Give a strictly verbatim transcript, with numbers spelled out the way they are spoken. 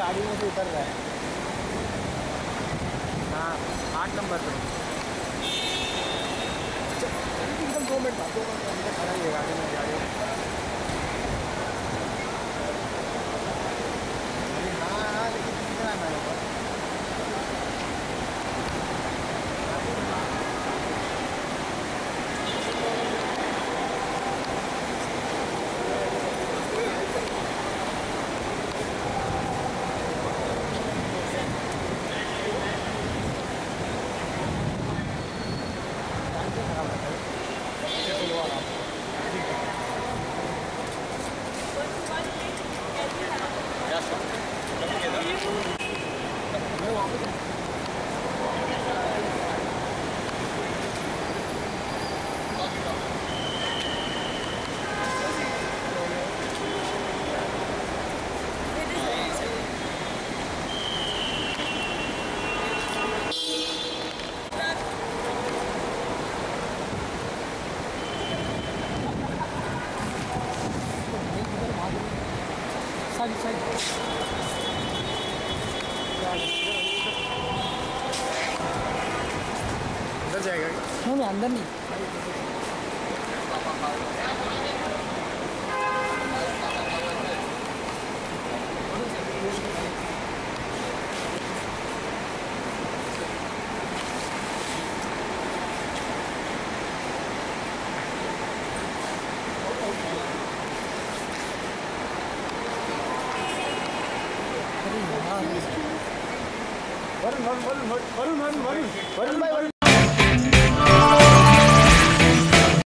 गाड़ी में से उतर रहा है। हाँ आठ नंबर पर एकदम दो मिनट बाद दो मिनट अंदर खड़ा ही है गाड़ी में गाड़ी। हाँ हाँ लेकिन कितना है मेरे पास। साइड साइड अंदर जाएगा क्या? नहीं अंदर नहीं। वरुण वरुण वरुण वरुण वरुण वरुण वरुण भाई वरुण